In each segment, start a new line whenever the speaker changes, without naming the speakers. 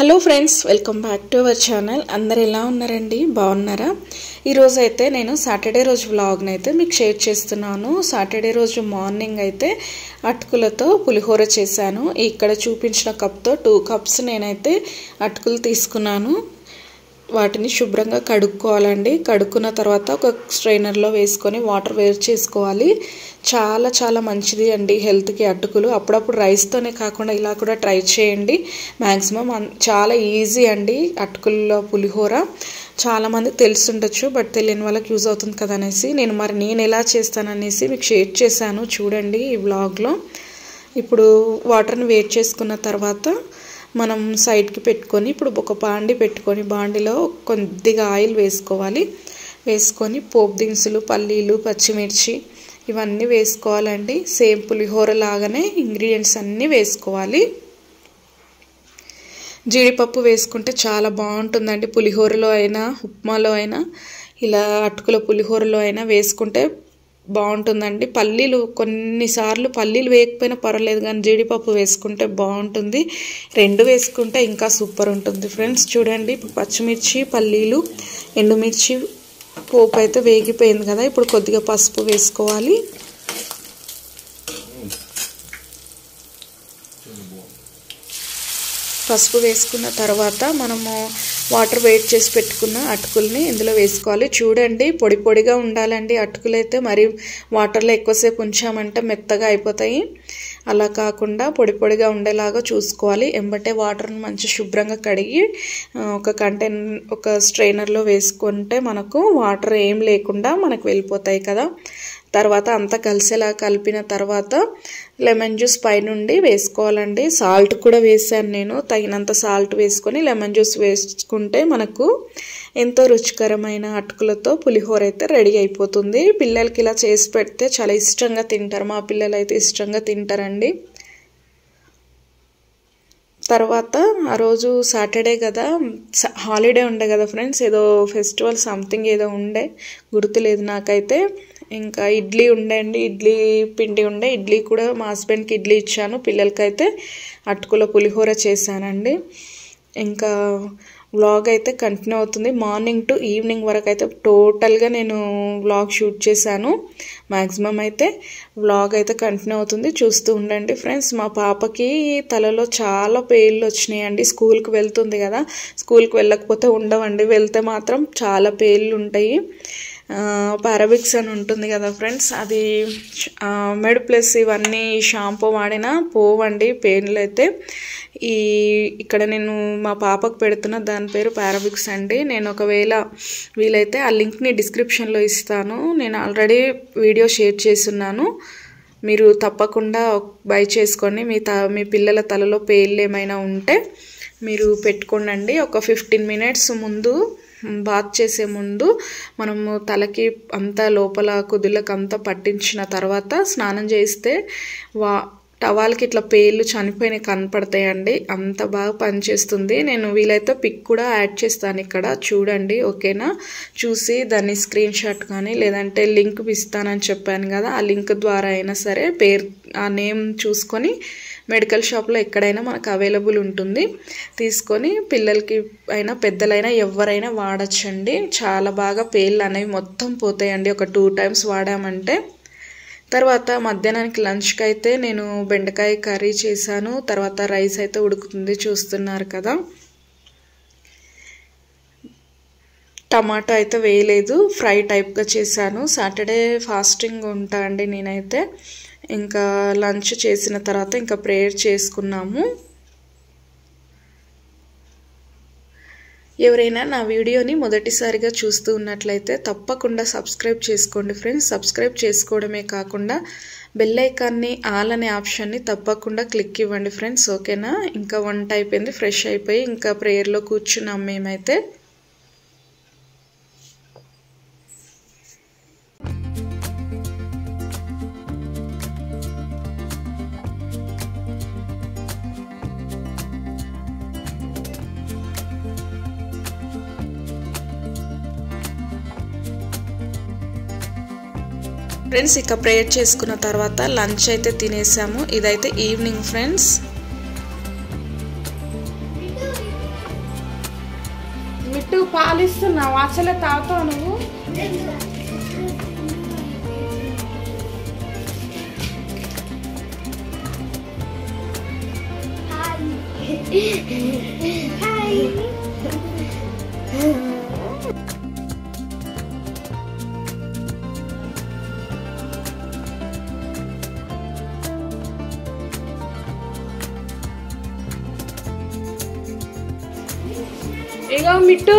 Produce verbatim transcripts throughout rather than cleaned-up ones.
Hello friends, welcome back to our channel. అందరు ఎలా ఉన్నారండి? బాగున్నారా? ఈరోజు అయితే నేను సాటర్డే రోజు వ్లాగ్ని అయితే మీకు షేర్ చేస్తున్నాను. సాటర్డే రోజు మార్నింగ్ అయితే అటుకులతో పులిహోర చేశాను. ఇక్కడ చూపించిన కప్తో టూ కప్స్ నేనైతే అటుకులు తీసుకున్నాను. వాటిని శుభ్రంగా కడుక్కోవాలండి. కడుక్కున్న తర్వాత ఒక స్ట్రైనర్లో వేసుకొని వాటర్ వేరు చేసుకోవాలి. చాలా చాలా మంచిది అండి హెల్త్కి అటుకులు. అప్పుడప్పుడు రైస్తోనే కాకుండా ఇలా కూడా ట్రై చేయండి. మ్యాక్సిమం చాలా ఈజీ అండి అటుకుల్లో పులిహోర. చాలామంది తెలుసుండొచ్చు, బట్ తెలియని వాళ్ళకి యూజ్ అవుతుంది కదా అనేసి నేను మరి నేను ఎలా చేస్తాననేసి మీకు షేర్ చేశాను. చూడండి ఈ వ్లాగ్లో. ఇప్పుడు వాటర్ని వేడి చేసుకున్న తర్వాత మనం సైడ్కి పెట్టుకొని ఇప్పుడు ఒక బాండి పెట్టుకొని బాండిలో కొద్దిగా ఆయిల్ వేసుకోవాలి. వేసుకొని పోపు దినుసులు, పల్లీలు, పచ్చిమిర్చి ఇవన్నీ వేసుకోవాలండి. సేమ్ పులిహోర లాగానే ఇంగ్రీడియంట్స్ అన్నీ వేసుకోవాలి. జీడిపప్పు వేసుకుంటే చాలా బాగుంటుందండి. పులిహోరలో అయినా ఉప్మాలో అయినా ఇలా అటుకుల పులిహోరలో అయినా వేసుకుంటే బాగుంటుందండి. పల్లీలు కొన్నిసార్లు పల్లీలు వేయకపోయినా పర్వాలేదు, కానీ జీడిపప్పు వేసుకుంటే బాగుంటుంది. రెండు వేసుకుంటే ఇంకా సూపర్ ఉంటుంది ఫ్రెండ్స్. చూడండి ఇప్పుడు పచ్చిమిర్చి, పల్లీలు, ఎండుమిర్చి పోపు అయితే వేగిపోయింది కదా. ఇప్పుడు కొద్దిగా పసుపు వేసుకోవాలి. పసుపు వేసుకున్న తర్వాత మనము వాటర్ వేడి చేసి పెట్టుకున్న అటుకుల్ని ఇందులో వేసుకోవాలి. చూడండి పొడి పొడిగా ఉండాలండి అటుకులు అయితే. మరి వాటర్లో ఎక్కువసేపు ఉంచామంటే మెత్తగా అయిపోతాయి. అలా కాకుండా పొడి పొడిగా ఉండేలాగా చూసుకోవాలి. ఎంబటే వాటర్ని మంచి శుభ్రంగా కడిగి ఒక కంటైన్ ఒక స్ట్రైనర్లో వేసుకుంటే మనకు వాటర్ ఏం లేకుండా మనకు వెళ్ళిపోతాయి కదా. తర్వాత అంతా కలిసేలా కలిపిన తర్వాత లెమన్ జ్యూస్ పైనుండి వేసుకోవాలండి. సాల్ట్ కూడా వేసాను నేను. తగినంత సాల్ట్ వేసుకొని లెమన్ జ్యూస్ వేసుకుంటే మనకు ఎంతో రుచికరమైన అటుకులతో పులిహోర అయితే రెడీ అయిపోతుంది. పిల్లలకి ఇలా చేసి పెడితే చాలా ఇష్టంగా తింటారు. మా పిల్లలు అయితే ఇష్టంగా తింటారండి. తర్వాత ఆ రోజు సాటర్డే కదా, హాలిడే ఉండే కదా ఫ్రెండ్స్, ఏదో ఫెస్టివల్ సంథింగ్ ఏదో ఉండే, గుర్తులేదు నాకైతే. ఇంకా ఇడ్లీ ఉండే అండి, ఇడ్లీ పిండి ఉండే. ఇడ్లీ కూడా మా హస్బెండ్కి ఇడ్లీ ఇచ్చాను. పిల్లలకైతే అటుకుల పులిహోర చేశానండి. ఇంకా వ్లాగ్ అయితే కంటిన్యూ అవుతుంది. మార్నింగ్ టు ఈవినింగ్ వరకు అయితే టోటల్గా నేను వ్లాగ్ షూట్ చేశాను. మ్యాక్సిమం అయితే వ్లాగ్ అయితే కంటిన్యూ అవుతుంది, చూస్తూ ఉండండి ఫ్రెండ్స్. మా పాపకి తలలో చాలా పేర్లు వచ్చినాయండి. స్కూల్కి వెళ్తుంది కదా, స్కూల్కి వెళ్ళకపోతే ఉండవండి, వెళ్తే మాత్రం చాలా పేర్లు ఉంటాయి. పారాబిక్స్ అని ఉంటుంది కదా ఫ్రెండ్స్, అది మెడ్ ప్లస్ ఇవన్నీ షాంపూ వాడినా పోవండి పేర్లు అయితే. ఈ ఇక్కడ నేను మా పాపకు పెడుతున్న దాని పేరు పారాబిక్స్ అండి. నేను ఒకవేళ వీలైతే ఆ లింక్ని డిస్క్రిప్షన్లో ఇస్తాను. నేను ఆల్రెడీ వీడియో షేర్ చేస్తున్నాను. మీరు తప్పకుండా బై చేసుకొని మీ త మీ పిల్లల తలలో పేర్లు ఏమైనా ఉంటే మీరు పెట్టుకోండి. ఒక ఫిఫ్టీన్ మినిట్స్ ముందు బాత్ చేసే ముందు మనము తలకి అంతా లోపల కుదులకు అంతా పట్టించిన తర్వాత స్నానం చేస్తే వా టవాల్కి ఇట్లా పేర్లు చనిపోయినవి కనపడతాయండి. అంత బాగా పనిచేస్తుంది. నేను వీలైతే పిక్ కూడా యాడ్ చేస్తాను ఇక్కడ, చూడండి ఓకేనా. చూసి దాన్ని స్క్రీన్ షాట్ కానీ లేదంటే లింక్ ఇస్తానని చెప్పాను కదా, ఆ లింక్ ద్వారా అయినా సరే పేరు ఆ నేమ్ చూసుకొని మెడికల్ షాప్లో ఎక్కడైనా మనకు అవైలబుల్ ఉంటుంది. తీసుకొని పిల్లలకి అయినా పెద్దలైనా ఎవరైనా వాడచ్చండి. చాలా బాగా పేర్లు అనేవి మొత్తం పోతాయండి ఒక టూ టైమ్స్ వాడామంటే. తర్వాత మధ్యాహ్నానికి లంచ్కి అయితే నేను బెండకాయ కర్రీ చేశాను. తర్వాత రైస్ అయితే ఉడుకుతుంది, చూస్తున్నారు కదా. టమాటో అయితే వేయలేదు, ఫ్రై టైప్గా చేశాను. సాటర్డే ఫాస్టింగ్ ఉంటా అండి నేనైతే. ఇంకా లంచ్ చేసిన తర్వాత ఇంకా ప్రేయర్ చేసుకున్నాము. ఎవరైనా నా వీడియోని మొదటిసారిగా చూస్తూ ఉన్నట్లయితే తప్పకుండా సబ్స్క్రైబ్ చేసుకోండి ఫ్రెండ్స్. సబ్స్క్రైబ్ చేసుకోవడమే కాకుండా బెల్ ఐకాన్ని ఆల్ అనే ఆప్షన్ని తప్పకుండా క్లిక్ ఇవ్వండి ఫ్రెండ్స్, ఓకేనా. ఇంకా వంట అయిపోయింది, ఫ్రెష్ అయిపోయి ఇంకా ప్రేయర్లో కూర్చున్నాం మేమైతే. ఫ్రెండ్స్ ఇక ప్రేయర్ చేసుకున్న తర్వాత లంచ్ అయితే తినేసాము. ఇదైతే ఈవినింగ్ ఫ్రెండ్స్. పాలు ఇస్తున్నావు అసలే తాగుతావు నువ్వు ఇగో మిట్టు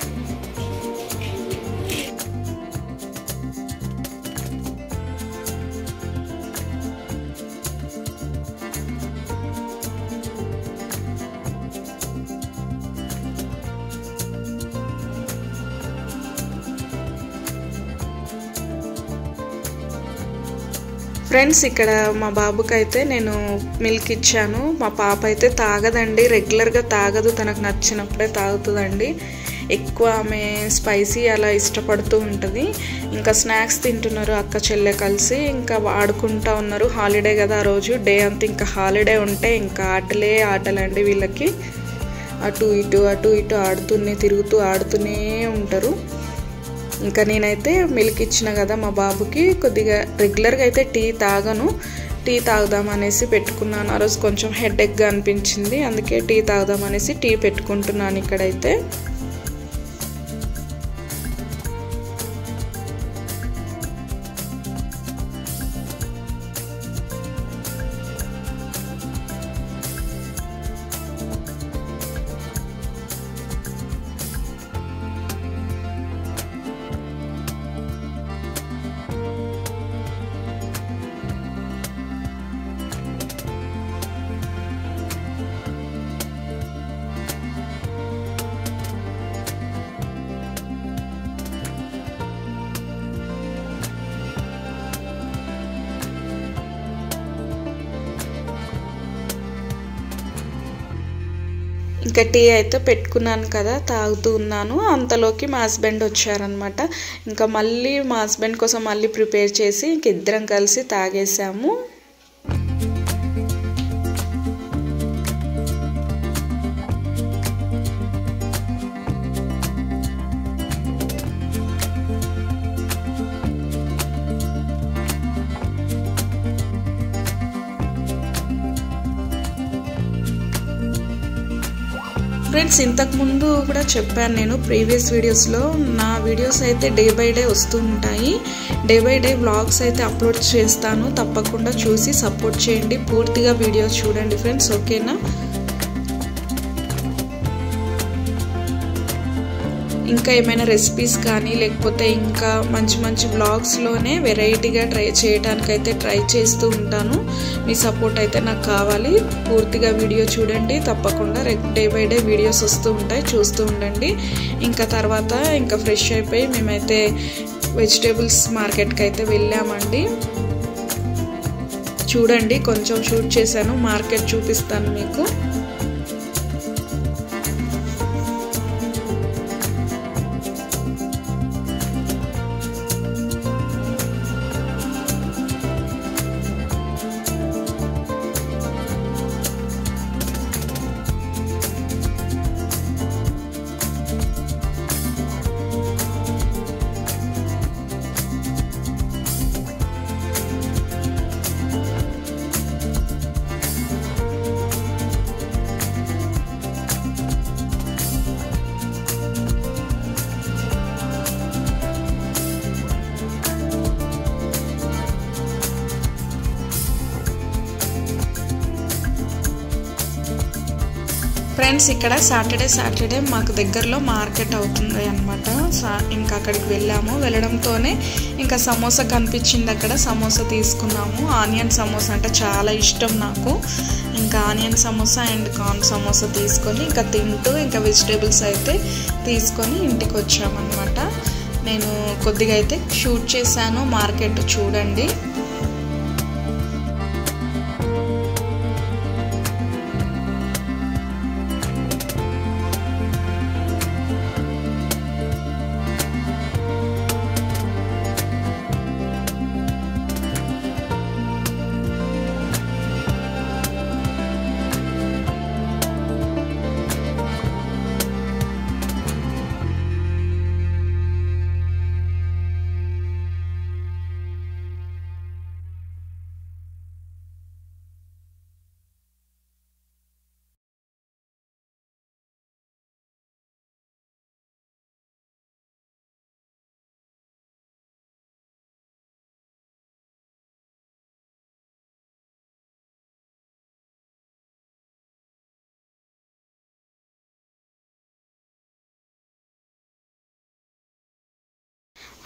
ఫ్రెండ్స్ ఇక్కడ మా బాబుకి అయితే నేను మిల్క్ ఇచ్చాను మా పాప అయితే తాగదండి రెగ్యులర్గా తాగదు తనకు నచ్చినప్పుడే తాగుతుందండి ఎక్కువ ఆమె స్పైసీ అలా ఇష్టపడుతూ ఉంటుంది ఇంకా స్నాక్స్ తింటున్నారు అక్క చెల్లె కలిసి ఇంకా ఆడుకుంటూ ఉన్నారు హాలిడే కదా ఆ రోజు డే అంతా ఇంకా హాలిడే ఉంటే ఇంకా ఆటలే ఆటలండి వీళ్ళకి అటు ఇటు అటు ఇటు ఆడుతూనే తిరుగుతూ ఆడుతూనే ఉంటారు ఇంకా నేనైతే మిల్క్ ఇచ్చిన కదా మా బాబుకి కొద్దిగా రెగ్యులర్గా అయితే టీ తాగను టీ తాగుదాం అనేసి పెట్టుకున్నాను ఆ రోజు కొంచెం హెడేక్గా అనిపించింది అందుకే టీ తాగుదాం అనేసి టీ పెట్టుకుంటున్నాను ఇక్కడైతే ఇంకా టీ అయితే పెట్టుకున్నాను కదా తాగుతూ ఉన్నాను అంతలోకి మా హస్బెండ్ వచ్చారనమాట ఇంకా మళ్ళీ మా హస్బెండ్ కోసం మళ్ళీ ప్రిపేర్ చేసి ఇంక ఇద్దరం కలిసి తాగేసాము ఫ్రెండ్స్ ఇంతకు ముందు కూడా చెప్పాను నేను ప్రీవియస్ వీడియోస్లో నా వీడియోస్ అయితే డే బై డే వస్తూ ఉంటాయి డే బై డే వ్లాగ్స్ అయితే అప్లోడ్ చేస్తాను తప్పకుండా చూసి సపోర్ట్ చేయండి పూర్తిగా వీడియోస్ చూడండి ఫ్రెండ్స్ ఓకేనా ఇంకా ఏమైనా రెసిపీస్ కానీ లేకపోతే ఇంకా మంచి మంచి వ్లాగ్స్లోనే వెరైటీగా ట్రై చేయడానికైతే ట్రై చేస్తూ ఉంటాను మీ సపోర్ట్ అయితే నాకు కావాలి పూర్తిగా వీడియో చూడండి తప్పకుండా డే బై డే వీడియోస్ వస్తూ ఉంటాయి చూస్తూ ఉండండి ఇంకా తర్వాత ఇంకా ఫ్రెష్ అయిపోయి మేమైతే వెజిటేబుల్స్ మార్కెట్కి అయితే వెళ్ళామండి చూడండి కొంచెం షూట్ చేశాను మార్కెట్ చూపిస్తాను మీకు ఫ్రెండ్స్ ఇక్కడ సాటర్డే సాటర్డే మాకు దగ్గరలో మార్కెట్ అవుతుంది అనమాట ఇంకా అక్కడికి వెళ్ళాము వెళ్ళడంతోనే ఇంకా సమోసా కనిపించింది అక్కడ సమోసా తీసుకున్నాము ఆనియన్ సమోసా అంటే చాలా ఇష్టం నాకు ఇంకా onion samosa and corn samosa తీసుకొని ఇంకా తింటూ ఇంకా వెజిటేబుల్స్ అయితే తీసుకొని ఇంటికి వచ్చామన్నమాట నేను కొద్దిగా అయితే షూట్ చేశాను మార్కెట్ చూడండి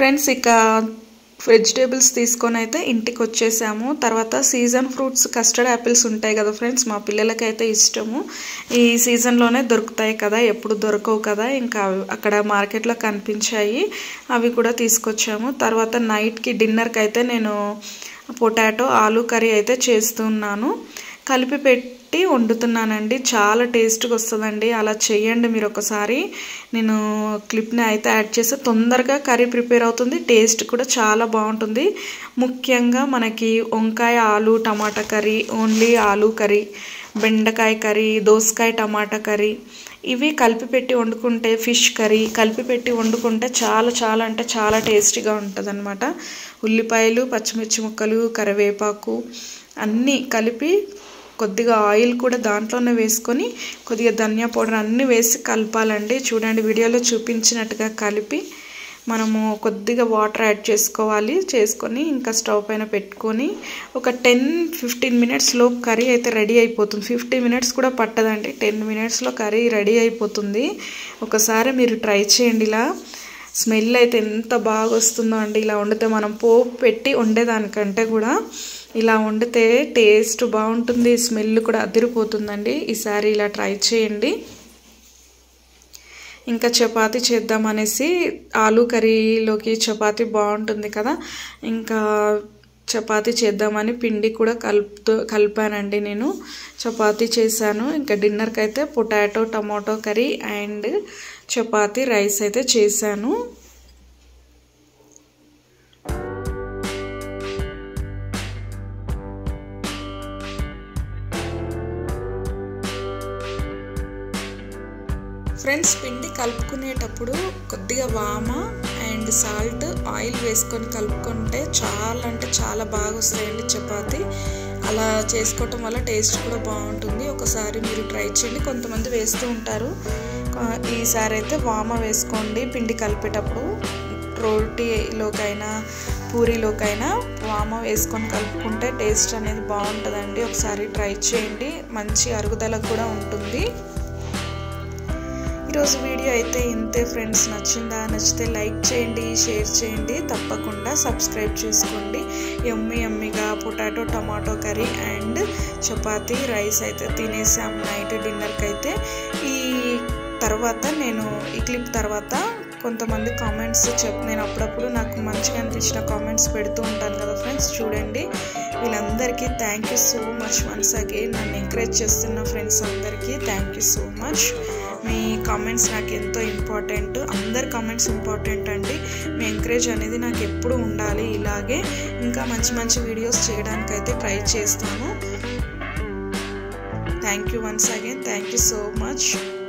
ఫ్రెండ్స్ ఇక వెజిటేబుల్స్ తీసుకొని అయితే ఇంటికి వచ్చేసాము. తర్వాత సీజన్ ఫ్రూట్స్ కస్టర్డ్ యాపిల్స్ ఉంటాయి కదా ఫ్రెండ్స్, మా పిల్లలకైతే ఇష్టము. ఈ సీజన్లోనే దొరుకుతాయి కదా, ఎప్పుడు దొరకవు కదా, ఇంకా అక్కడ మార్కెట్లో కనిపించాయి, అవి కూడా తీసుకొచ్చాము. తర్వాత నైట్కి డిన్నర్కి అయితే నేను పొటాటో ఆలూ కర్రీ అయితే చేస్తున్నాను, కలిపి పెట్టి వండుతున్నానండి. చాలా టేస్ట్గా వస్తుందండి, అలా చేయండి మీరు ఒకసారి. నేను క్లిప్ని అయితే యాడ్ చేసి తొందరగా కర్రీ ప్రిపేర్ అవుతుంది, టేస్ట్ కూడా చాలా బాగుంటుంది. ముఖ్యంగా మనకి వంకాయ ఆలు టమాటా కర్రీ, ఓన్లీ ఆలు కర్రీ, బెండకాయ కర్రీ, దోసకాయ టమాటా కర్రీ, ఇవి కలిపి పెట్టి వండుకుంటే, ఫిష్ కర్రీ కలిపి పెట్టి వండుకుంటే చాలా చాలా అంటే చాలా టేస్టీగా ఉంటుంది అనమాట. ఉల్లిపాయలు, పచ్చిమిర్చి ముక్కలు, కరివేపాకు అన్నీ కలిపి కొద్దిగా ఆయిల్ కూడా దాంట్లోనే వేసుకొని కొద్దిగా ధనియా పౌడర్ అన్నీ వేసి కలపాలండి. చూడండి వీడియోలో చూపించినట్టుగా కలిపి మనము కొద్దిగా వాటర్ యాడ్ చేసుకోవాలి. చేసుకొని ఇంకా స్టవ్ పైన పెట్టుకొని ఒక టెన్ ఫిఫ్టీన్ మినిట్స్లో కర్రీ అయితే రెడీ అయిపోతుంది. ఫిఫ్టీన్ మినిట్స్ కూడా పట్టదండి, టెన్ మినిట్స్లో కర్రీ రెడీ అయిపోతుంది. ఒకసారి మీరు ట్రై చేయండి. ఇలా స్మెల్ అయితే ఎంత బాగా వస్తుందో అండి. ఇలా వండితే మనం పోపు పెట్టి వండేదానికంటే కూడా ఇలా వండితే టేస్ట్ బాగుంటుంది, స్మెల్ కూడా అదిరిపోతుందండి. ఈసారి ఇలా ట్రై చేయండి. ఇంకా చపాతీ చేద్దామనేసి, ఆలూ కర్రీలోకి చపాతీ బాగుంటుంది కదా, ఇంకా చపాతీ చేద్దామని పిండి కూడా కలుపుతూ కలిపానండి. నేను చపాతీ చేశాను. ఇంకా డిన్నర్కి అయితే potato tomato curry and chapati rice అయితే చేశాను. ఫ్రెండ్స్ పిండి కలుపుకునేటప్పుడు కొద్దిగా వామ అండ్ సాల్ట్ ఆయిల్ వేసుకొని కలుపుకుంటే చాలా అంటే చాలా బాగా వస్తాయండి చపాతీ. అలా చేసుకోవటం వల్ల టేస్ట్ కూడా బాగుంటుంది. ఒకసారి మీరు ట్రై చేయండి, కొంతమంది వేస్తూ ఉంటారు. ఈసారి అయితే వామ వేసుకోండి పిండి కలిపేటప్పుడు. రోటీలోకైనా పూరీలోకైనా వామ వేసుకొని కలుపుకుంటే టేస్ట్ అనేది బాగుంటుందండి. ఒకసారి ట్రై చేయండి, మంచి అరుగుదల కూడా ఉంటుంది. ఈరోజు వీడియో అయితే ఇంతే ఫ్రెండ్స్. నచ్చిందా? నచ్చితే లైక్ చేయండి, షేర్ చేయండి, తప్పకుండా సబ్స్క్రైబ్ చేసుకోండి. యమ్మీ యమ్మీగా potato tomato curry and chapati rice అయితే తినేసాం నైట్ డిన్నర్కి అయితే. ఈ తర్వాత నేను ఈ క్లిప్ తర్వాత కొంతమంది కామెంట్స్ చెప్ నేను అప్పుడప్పుడు నాకు మంచిగా అనిపించిన కామెంట్స్ పెడుతూ ఉంటాను కదా ఫ్రెండ్స్, చూడండి. వీళ్ళందరికీ thank you so much. Once again నన్ను ఎంకరేజ్ చేస్తున్న ఫ్రెండ్స్ అందరికీ థ్యాంక్ యూ సో మచ్. మీ కామెంట్స్ నాకు ఎంతో ఇంపార్టెంట్, అందరి కామెంట్స్ ఇంపార్టెంట్ అండి. మీ ఎంకరేజ్ అనేది నాకు ఎప్పుడు ఉండాలి. ఇలాగే ఇంకా మంచి మంచి వీడియోస్ చేయడానికైతే ట్రై చేస్తాను. Thank you once again, thank you so much.